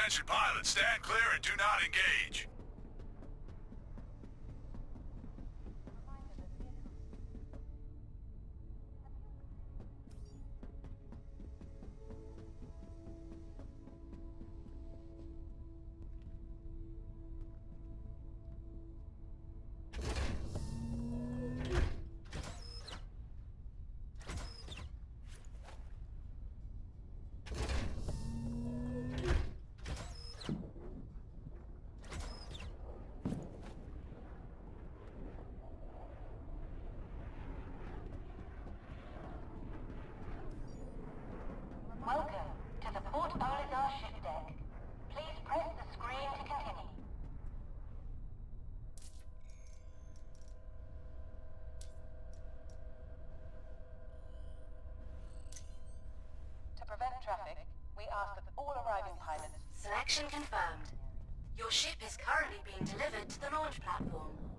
Attention pilots, stand clear and do not engage. Welcome to the Port Olisar ship deck. Please press the screen to continue. To prevent traffic, we ask that all arriving pilots... Selection confirmed. Your ship is currently being delivered to the launch platform.